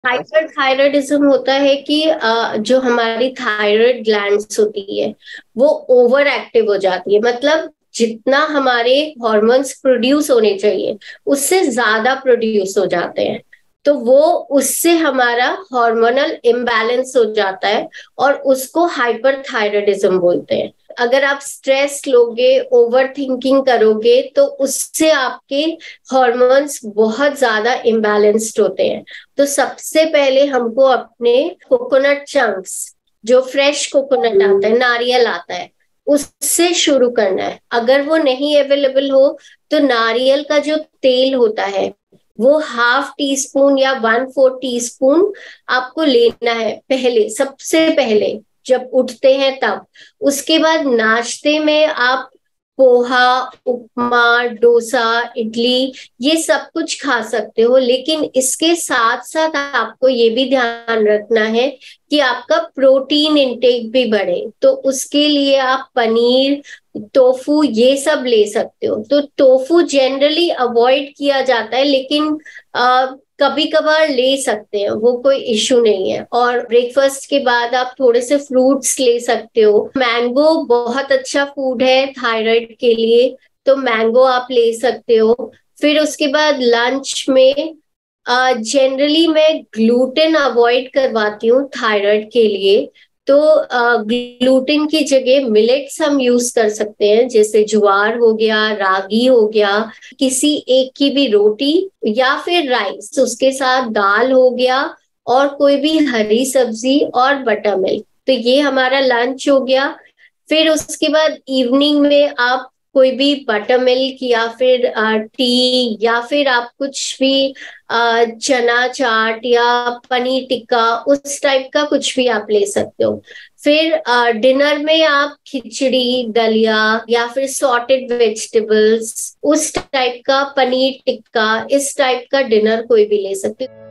Hyperthyroidism होता है कि जो हमारी थायराइड ग्लैंड्स होती है वो ओवर एक्टिव हो जाती है। मतलब जितना हमारे हॉर्मोन्स प्रोड्यूस होने चाहिए उससे ज्यादा प्रोड्यूस हो जाते हैं। तो वो उससे हमारा हार्मोनल इम्बैलेंस हो जाता है और उसको हाइपरथायराइडिज्म बोलते हैं। अगर आप स्ट्रेस लोगे, ओवर थिंकिंग करोगे, तो उससे आपके हॉर्मोन्स बहुत ज्यादा इम्बैलेंस्ड होते हैं। तो सबसे पहले हमको अपने कोकोनट चंक्स, जो फ्रेश कोकोनट आता है, नारियल आता है, उससे शुरू करना है। अगर वो नहीं अवेलेबल हो तो नारियल का जो तेल होता है वो हाफ टी स्पून या 1/4 टीस्पून आपको लेना है पहले, सबसे पहले जब उठते हैं तब। उसके बाद नाश्ते में आप पोहा, उपमा, डोसा, इडली, ये सब कुछ खा सकते हो। लेकिन इसके साथ साथ आपको ये भी ध्यान रखना है कि आपका प्रोटीन इंटेक भी बढ़े। तो उसके लिए आप पनीर, टोफू, ये सब ले सकते हो। तो टोफू जनरली अवॉइड किया जाता है, लेकिन कभी कभार ले सकते हैं, वो कोई इश्यू नहीं है। और ब्रेकफास्ट के बाद आप थोड़े से फ्रूट्स ले सकते हो। मैंगो बहुत अच्छा फूड है थायराइड के लिए, तो मैंगो आप ले सकते हो। फिर उसके बाद लंच में जनरली मैं ग्लूटेन अवॉइड करवाती हूँ थायराइड के लिए। तो ग्लूटेन की जगह मिलेट्स हम यूज कर सकते हैं, जैसे ज्वार हो गया, रागी हो गया, किसी एक की भी रोटी, या फिर राइस, उसके साथ दाल हो गया, और कोई भी हरी सब्जी और बटर मिल्क। तो ये हमारा लंच हो गया। फिर उसके बाद इवनिंग में आप कोई भी बटर मिल्क या फिर टी, या फिर आप कुछ भी चना चाट या पनीर टिक्का, उस टाइप का कुछ भी आप ले सकते हो। फिर डिनर में आप खिचड़ी, दलिया, या फिर सॉटेड वेजिटेबल्स, उस टाइप का, पनीर टिक्का, इस टाइप का डिनर कोई भी ले सकते हो।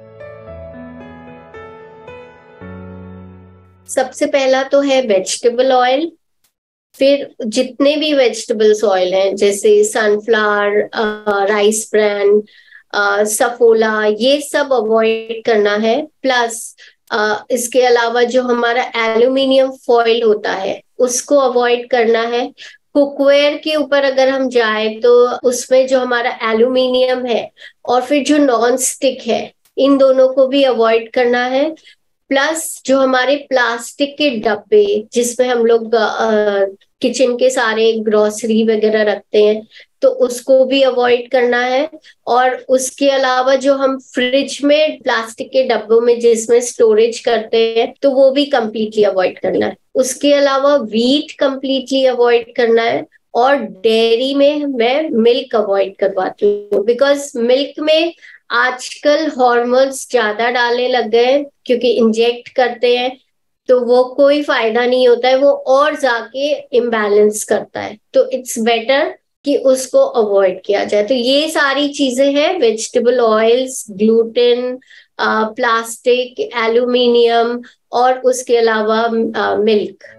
सबसे पहला तो है वेजिटेबल ऑयल। फिर जितने भी वेजिटेबल्स ऑयल हैं, जैसे सनफ्लावर, राइस ब्रान, सफोला, ये सब अवॉइड करना है। प्लस इसके अलावा जो हमारा एल्यूमिनियम फॉइल होता है उसको अवॉइड करना है। कुकवेयर के ऊपर अगर हम जाए तो उसमें जो हमारा एल्यूमिनियम है और फिर जो नॉन स्टिक है, इन दोनों को भी अवॉइड करना है। प्लस जो हमारे प्लास्टिक के डब्बे, जिसमें हम लोग किचन के सारे ग्रोसरी वगैरह रखते हैं, तो उसको भी अवॉइड करना है। और उसके अलावा जो हम फ्रिज में प्लास्टिक के डब्बों में जिसमें स्टोरेज करते हैं, तो वो भी कंप्लीटली अवॉइड करना है। उसके अलावा वीट कंप्लीटली अवॉइड करना है। और डेयरी में मैं मिल्क अवॉइड करवाती हूँ, बिकॉज मिल्क में आजकल हॉर्मोन्स ज्यादा डालने लग गए हैं, क्योंकि इंजेक्ट करते हैं। तो वो कोई फायदा नहीं होता है, वो और जाके इम्बैलेंस करता है। तो इट्स बेटर कि उसको अवॉइड किया जाए। तो ये सारी चीजें हैं, vegetable oils, gluten, plastic, aluminium, और उसके अलावा मिल्क।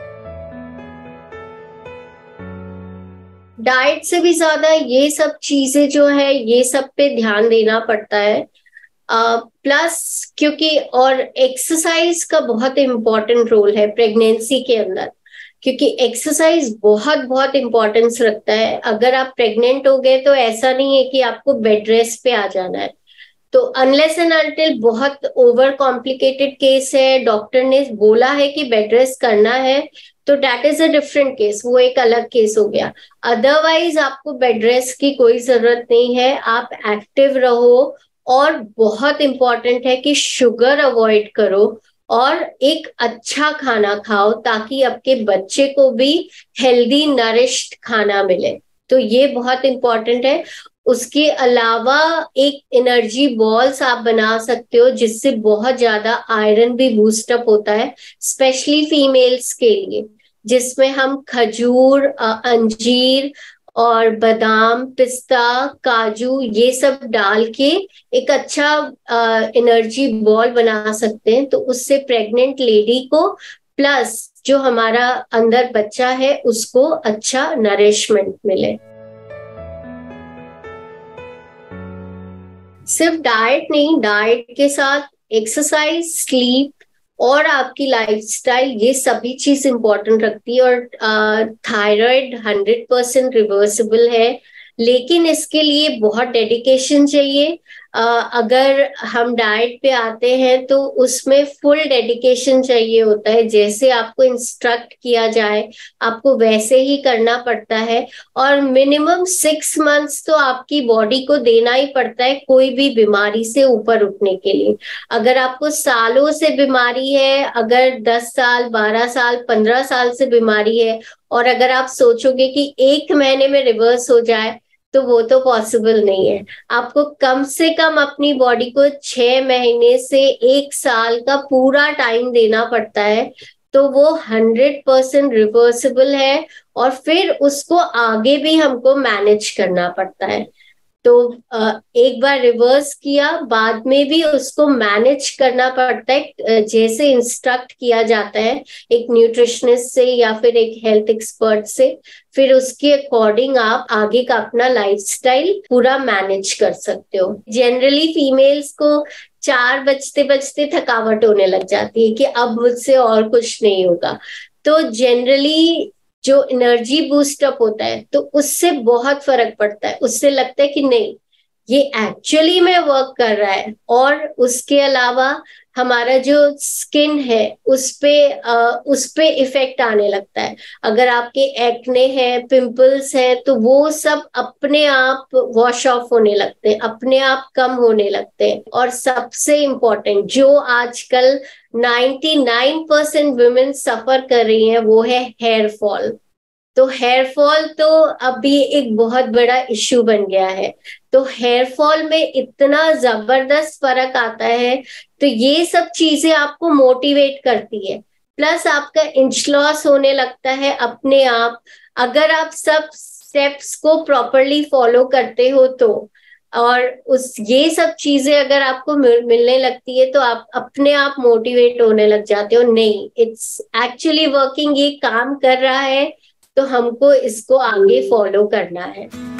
डाइट से भी ज्यादा ये सब चीजें जो है, ये सब पे ध्यान देना पड़ता है। प्लस क्योंकि और एक्सरसाइज का बहुत इम्पोर्टेंट रोल है प्रेगनेंसी के अंदर, क्योंकि एक्सरसाइज बहुत बहुत इम्पोर्टेंस रखता है। अगर आप प्रेग्नेंट हो गए तो ऐसा नहीं है कि आपको बेड रेस्ट पे आ जाना है। तो अनलेस एंड अनटिल बहुत ओवर कॉम्प्लिकेटेड केस है, डॉक्टर ने बोला है कि बेड रेस्ट करना है, तो that is a different case, वो एक अलग केस हो गया। अदरवाइज आपको बेड रेस्ट की कोई जरूरत नहीं है, आप एक्टिव रहो। और बहुत इंपॉर्टेंट है कि शुगर अवॉइड करो और एक अच्छा खाना खाओ, ताकि आपके बच्चे को भी हेल्दी नरिश्ड खाना मिले। तो ये बहुत इंपॉर्टेंट है। उसके अलावा एक एनर्जी बॉल्स आप बना सकते हो, जिससे बहुत ज्यादा आयरन भी बूस्टअप होता है, स्पेशली फीमेल्स के लिए, जिसमें हम खजूर, अंजीर और बादाम, पिस्ता, काजू, ये सब डाल के एक अच्छा एनर्जी बॉल बना सकते हैं। तो उससे प्रेग्नेंट लेडी को, प्लस जो हमारा अंदर बच्चा है, उसको अच्छा नरिशमेंट मिले। सिर्फ डाइट नहीं, डाइट के साथ एक्सरसाइज, स्लीप और आपकी लाइफस्टाइल, ये सभी चीज इंपॉर्टेंट रखती है। और थायराइड 100% रिवर्सिबल है, लेकिन इसके लिए बहुत डेडिकेशन चाहिए। अगर हम डाइट पे आते हैं तो उसमें फुल डेडिकेशन चाहिए होता है। जैसे आपको इंस्ट्रक्ट किया जाए आपको वैसे ही करना पड़ता है। और मिनिमम 6 मंथ्स तो आपकी बॉडी को देना ही पड़ता है कोई भी बीमारी से ऊपर उठने के लिए। अगर आपको सालों से बीमारी है, अगर 10 साल, 12 साल, 15 साल से बीमारी है, और अगर आप सोचोगे कि 1 महीने में रिवर्स हो जाए, तो वो तो पॉसिबल नहीं है। आपको कम से कम अपनी बॉडी को 6 महीने से 1 साल का पूरा टाइम देना पड़ता है, तो वो 100% रिवर्सिबल है। और फिर उसको आगे भी हमको मैनेज करना पड़ता है। तो एक बार रिवर्स किया, बाद में भी उसको मैनेज करना पड़ता है जैसे इंस्ट्रक्ट किया जाता है एक न्यूट्रिशनिस्ट से या फिर एक हेल्थ एक्सपर्ट से। फिर उसके अकॉर्डिंग आप आगे का अपना लाइफस्टाइल पूरा मैनेज कर सकते हो। जनरली फीमेल्स को 4 बजते बजते थकावट होने लग जाती है कि अब मुझसे और कुछ नहीं होगा। तो जनरली जो एनर्जी बूस्टअप होता है तो उससे बहुत फर्क पड़ता है। उससे लगता है कि नहीं, ये एक्चुअली में वर्क कर रहा है। और उसके अलावा हमारा जो स्किन है उस पे इफेक्ट आने लगता है। अगर आपके एक्ने हैं, पिंपल्स हैं, तो वो सब अपने आप वॉश ऑफ होने लगते हैं, अपने आप कम होने लगते हैं। और सबसे इम्पोर्टेंट जो आजकल 99% वुमेन सफर कर रही हैं वो है हेयर फॉल। तो हेयर फॉल तो अभी एक बहुत बड़ा इश्यू बन गया है। तो हेयर फॉल में इतना जबरदस्त फर्क आता है। तो ये सब चीजें आपको मोटिवेट करती है। प्लस आपका इंच लॉस होने लगता है अपने आप, अगर आप सब स्टेप्स को प्रॉपरली फॉलो करते हो तो। और उस ये सब चीजें अगर आपको मिलने लगती है तो आप अपने आप मोटिवेट होने लग जाते हो, नहीं इट्स एक्चुअली वर्किंग, ये काम कर रहा है, तो हमको इसको आगे फॉलो करना है।